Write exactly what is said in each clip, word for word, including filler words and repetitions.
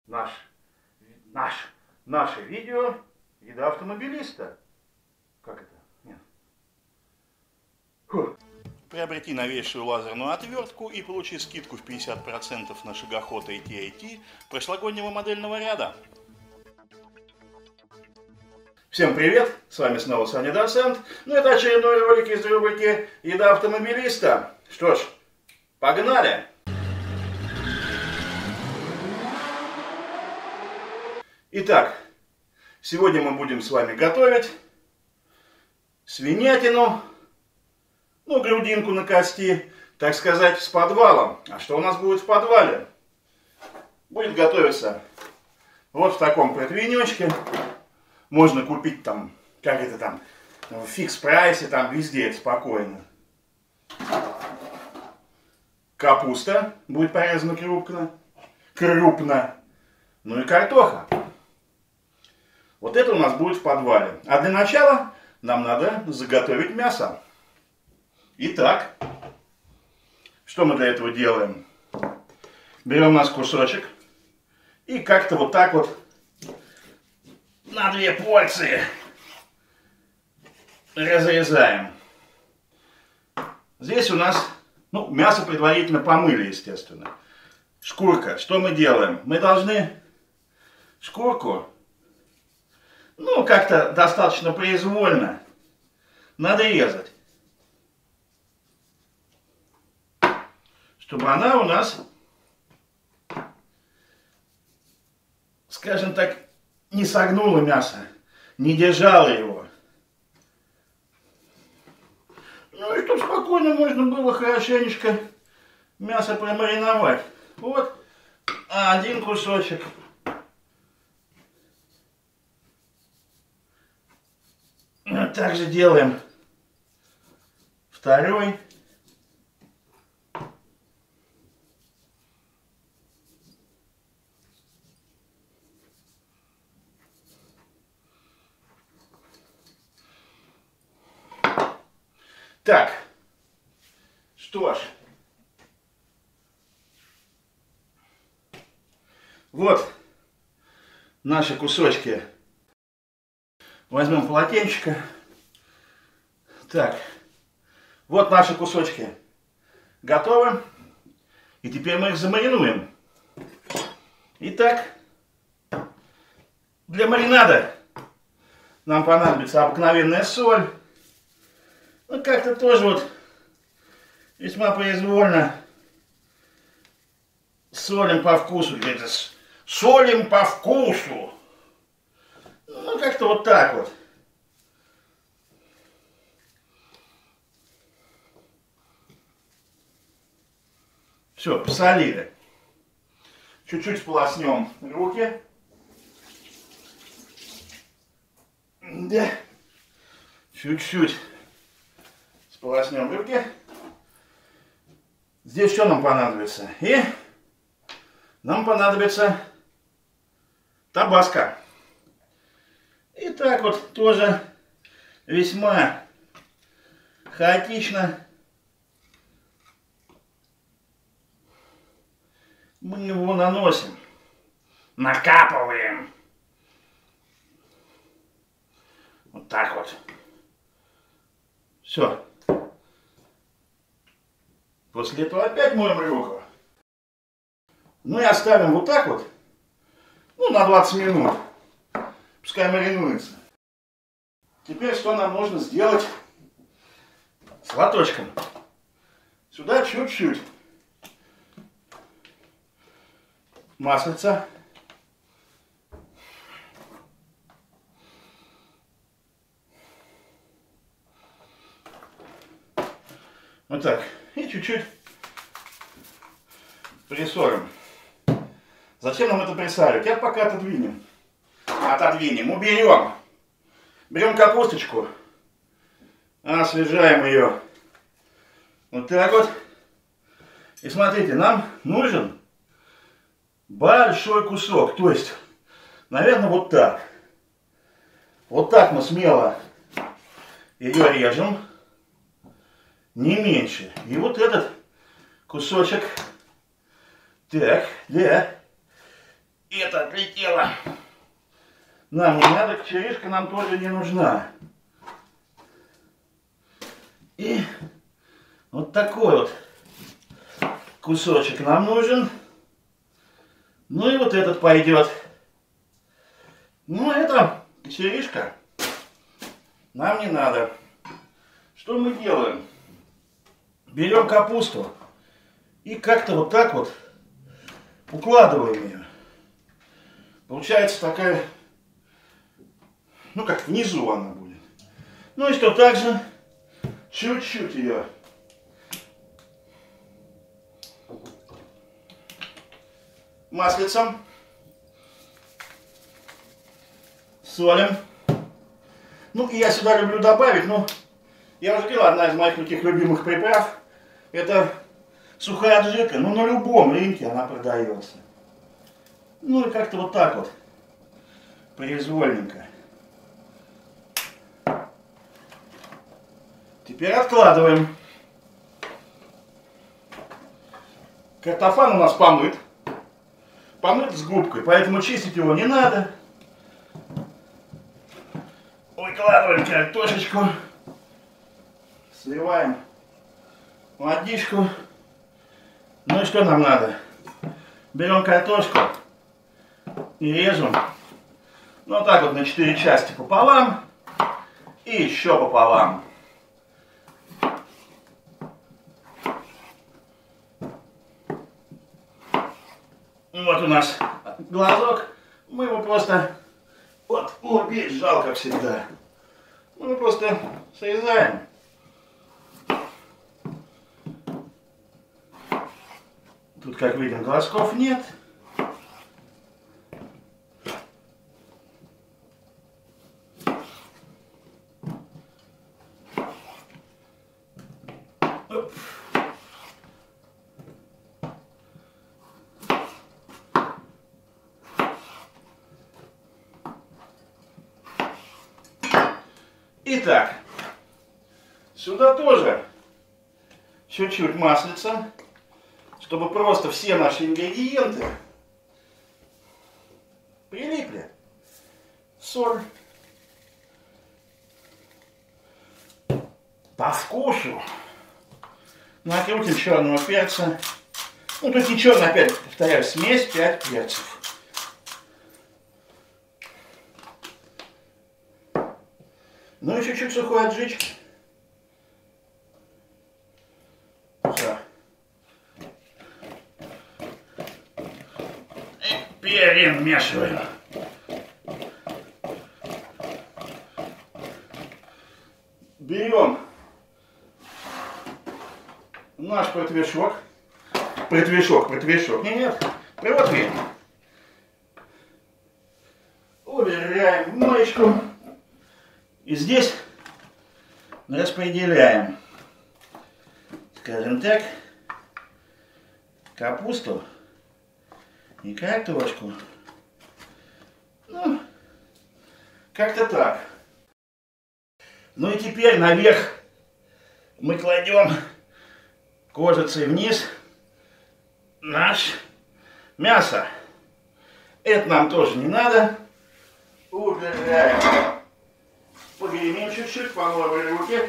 наш, наш, наше видео «Еда автомобилиста». Как это? Нет. Фу. Приобрети новейшую лазерную отвертку и получи скидку в пятьдесят процентов на шагоход эй ти эй ти прошлогоднего модельного ряда. Всем привет! С вами снова Саня Доцент. Ну это очередной ролик из рубрики «Еда автомобилиста». Что ж, погнали! Итак, сегодня мы будем с вами готовить свинятину, ну, грудинку на кости, так сказать, с подвалом. А что у нас будет в подвале? Будет готовиться вот в таком противенечке. Можно купить там, как это там, в фикс-прайсе, там везде это спокойно. Капуста будет порезана крупно, крупно. Ну и картоха. Вот это у нас будет в подвале. А для начала нам надо заготовить мясо. Итак, что мы для этого делаем? Берем у нас кусочек и как-то вот так вот на две порции разрезаем. Здесь у нас, ну, мясо предварительно помыли, естественно. Шкурка. Что мы делаем? Мы должны шкурку, ну, как-то достаточно произвольно надрезать, чтобы она у нас, скажем так, не согнула мясо, не держала его. Ну и тут спокойно можно было хорошенечко мясо промариновать. Вот один кусочек. Вот так же делаем второй. Так, что ж, вот наши кусочки. Возьмем полотенчика. Так, вот наши кусочки готовы. И теперь мы их замаринуем. Итак, для маринада нам понадобится обыкновенная соль. Ну, как-то тоже вот весьма произвольно солим по вкусу. Где-то солим по вкусу. Ну, как-то вот так вот. Все, посолили. Чуть-чуть сполоснем руки. Да. Чуть-чуть сполоснем руки. Здесь что нам понадобится? И нам понадобится табаско. И так вот тоже весьма хаотично мы его наносим, накапываем. Вот так вот. Все. После этого опять моем руку. Ну и оставим вот так вот, ну, на двадцать минут. Пускай маринуется. Теперь что нам нужно сделать с лоточком? Сюда чуть-чуть маслица. Вот так. И чуть-чуть присолим. Зачем нам это присаливать? Это пока отодвинем. Отодвинем. Уберем. Берем капусточку. Освежаем ее. Вот так вот. И смотрите, нам нужен большой кусок. То есть, наверное, вот так. Вот так мы смело ее режем. Не меньше. И вот этот кусочек. Так, да. это отлетело. Нам не надо, кочерышка нам тоже не нужна. И вот такой вот кусочек нам нужен. Ну и вот этот пойдет. Ну это кочерышка нам не надо. Что мы делаем? Берем капусту и как-то вот так вот укладываем ее. Получается такая, ну как внизу она будет. Ну и что, также чуть-чуть ее маслицем солим. Ну и я сюда люблю добавить, ну я уже говорил, одна из моих таких любимых приправ это сухая аджика. Ну на любом рынке она продается. Ну и как-то вот так вот произвольненько. Теперь откладываем. Картофан у нас помыт. Помыт с губкой, поэтому чистить его не надо. Выкладываем картошечку. Сливаем водичку. Ну и что нам надо? Берем картошку и режем. Ну вот так вот на четыре части пополам. И еще пополам. Вот у нас глазок. Мы его просто... Вот, убить жалко, как всегда. Мы его просто срезаем. Тут, как видим, глазков нет. Оп. Итак, сюда тоже чуть-чуть маслица, чтобы просто все наши ингредиенты прилипли. Соль. По вкусу накрутим черного перца. Ну, тут не черный, опять повторяю, смесь пять перцев. Ну и чуть-чуть сухой аджички. Все. И перемешиваем. Берем наш противешок. Противешок, противешок. Нет, нет, противень. Убираем в моечку. И здесь распределяем, скажем так, капусту и картошку. Ну, как-то так. Ну и теперь наверх мы кладем кожицей вниз наше мясо. Это нам тоже не надо. Убираем. Погремим чуть-чуть, помоем руки.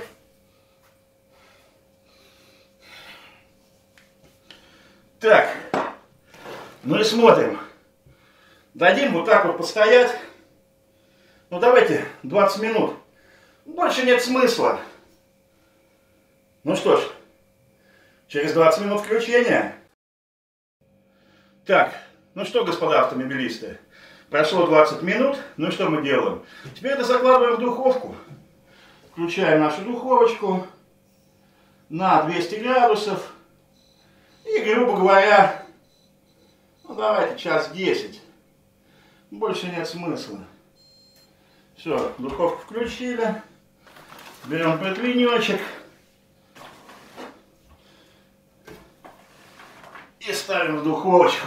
Так, ну и смотрим. Дадим вот так вот постоять. Ну давайте двадцать минут. Больше нет смысла. Ну что ж, через двадцать минут включения. Так, ну что, господа автомобилисты. Прошло двадцать минут, ну и что мы делаем? Теперь это закладываем в духовку. Включаем нашу духовочку на двести градусов. И, грубо говоря, ну давайте час десять. Больше нет смысла. Все, духовку включили. Берем противенечек. И ставим в духовочку.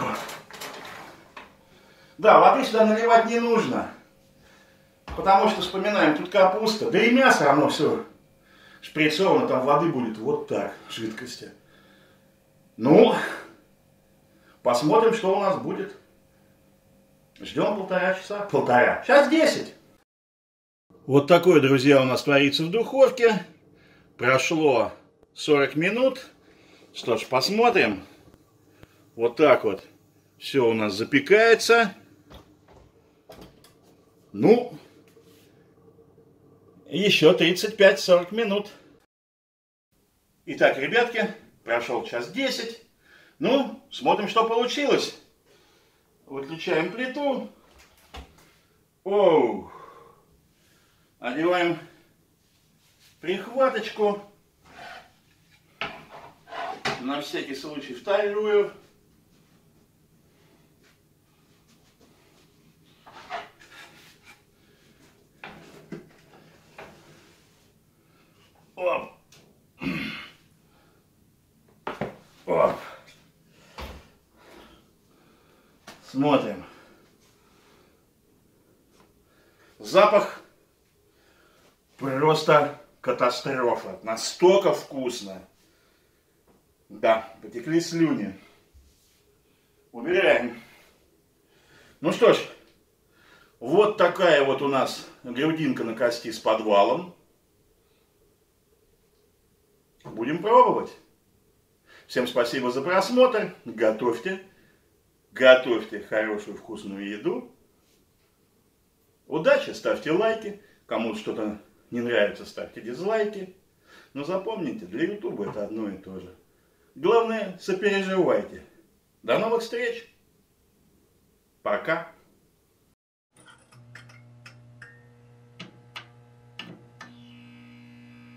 Да, воды сюда наливать не нужно. Потому что, вспоминаем, тут капуста. Да и мясо, оно все шприцовано. Там воды будет вот так, жидкости. Ну, посмотрим, что у нас будет. Ждем полтора часа. Полтора. Сейчас десять. Вот такое, друзья, у нас творится в духовке. Прошло сорок минут. Что ж, посмотрим. Вот так вот все у нас запекается. Ну, еще тридцать пять — сорок минут. Итак, ребятки, прошел час десять. Ну, смотрим, что получилось. Выключаем плиту. Оу. Одеваем прихваточку. На всякий случай вторую. Оп. Оп. Смотрим. Запах просто катастрофа. Настолько вкусно. Да, потекли слюни. Убираем. Ну что ж, вот такая вот у нас грудинка на кости с подвалом. Будем пробовать. Всем спасибо за просмотр. Готовьте. Готовьте хорошую вкусную еду. Удачи, ставьте лайки. Кому что-то не нравится, ставьте дизлайки. Но запомните, для ютуба это одно и то же. Главное, сопереживайте. До новых встреч. Пока.